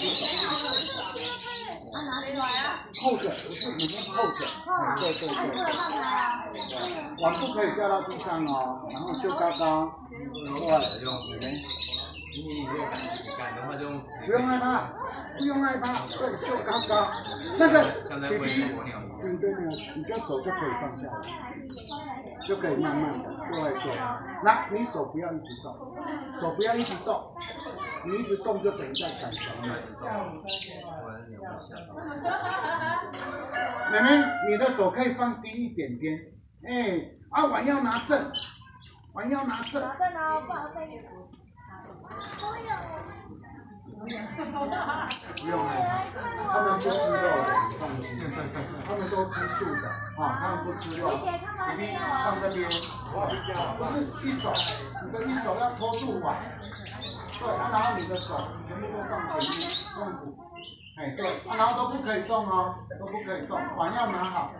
后着，不是你们后着，对对对，碗不可以掉到地上哦，然后就高高，对， 你如果敢的话就用不用害怕，不用害怕，对，就高高，那个像在喂鸵鸟一样。 对，你就手就可以放下来，就可以慢慢的，对，那你手不要一直动，手不要一直动，你一直动就等于在赶小鸟。妹妹，你的手可以放低一点点，碗要拿正，碗要拿正。 拿正哦，不好再一不用害怕，他们不吃肉的，你放心，他们都吃素的，他们不吃肉。弟弟放这边，不是一手，你的一手要托住碗，对，然后你的手全部都放前面，这样子，对，然后都不可以动哦，都不可以动，碗要拿好，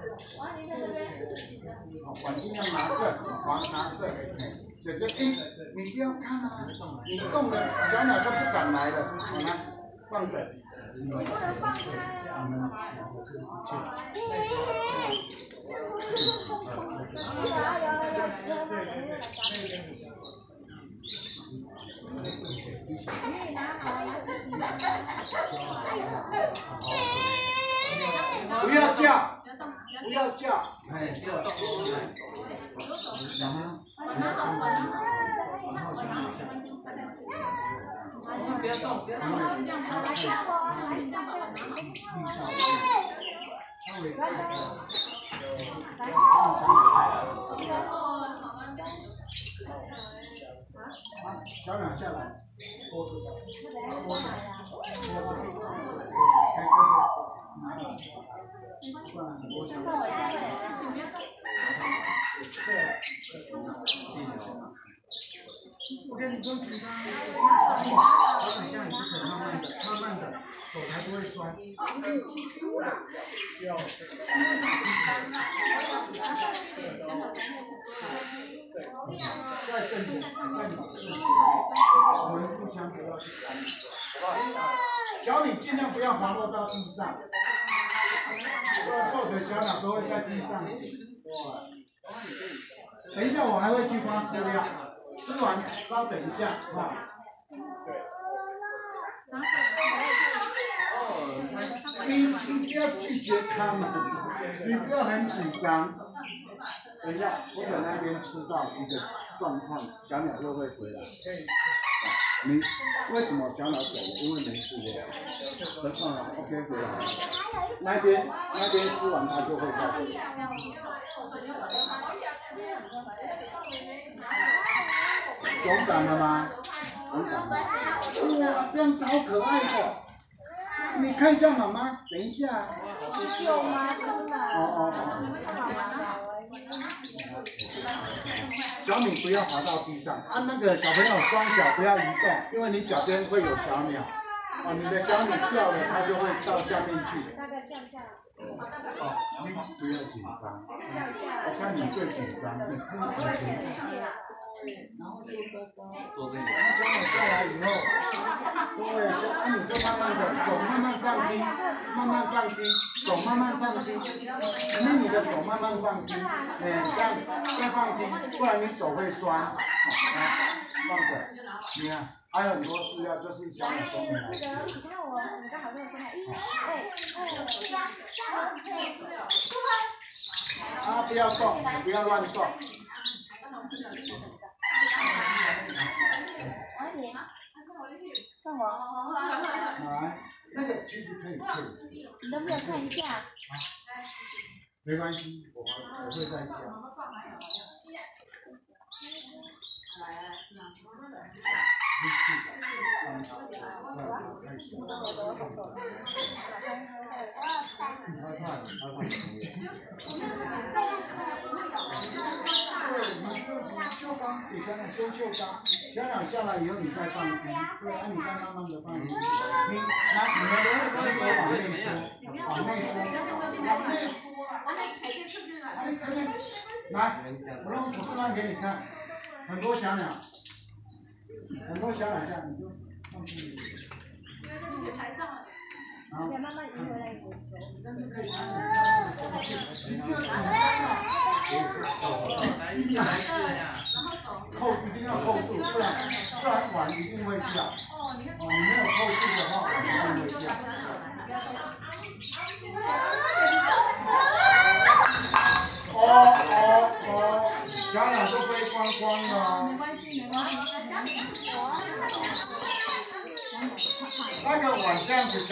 碗尽量拿正，碗拿正，姐姐，你不要看啊，你动了，小鸟就不敢来了，好吗？放着。 你不能放开啊！ 不要叫，不要叫，不要动，不要动。小鸟下来，拖住，拖住，OK， 你不用紧张，我等一下你就可以慢慢的，手才不会酸。在正点，我们互相不要去干，小鸟尽量不要滑落到地上，所有的小鸟都会在地上捡。等一下我还会去发饲料，吃完稍等一下，你不要拒绝他们，你不要很紧张。等一下，我等那边吃到一个状况，小鸟就会回来。你为什么小鸟走了？因为没事了。OK 回来了。那边吃完它就会再回来。勇敢了吗？勇敢了。哇，这样子好可爱的。你看一下妈妈，等一下。 有吗？ 小米不要滑到地上啊！那个小朋友双脚不要移动，因为你脚边会有小鸟。你的小米掉了，它就会到下面去。你不要紧张，我看你最紧张，你看以前。然后就做这个。小鸟下来以后，对，你就慢慢的手慢慢放低，慢慢放低，手慢慢放低，你的手慢慢放低，这样再放低，不然你手会酸。放着，你看，还有很多饲料就是小鸟都没来。 你看我刚好在不要动，不要乱动。 看我。 来，那个其实可以。 你都没有看一下。 没关系，我会再教。就刚给小鸟先就刚，小鸟下来以后你再放低，对，你再慢慢的放低。你们的手往内缩，往内缩。来，我示范给你看，很多小鸟下，你就放低。 再慢慢移回来一点。 扣一定要扣住，不然碗一定会掉。哦，你没有扣住的话，碗一定会掉。小鸟都飞光光了。没关系，没关系。那个碗这样子。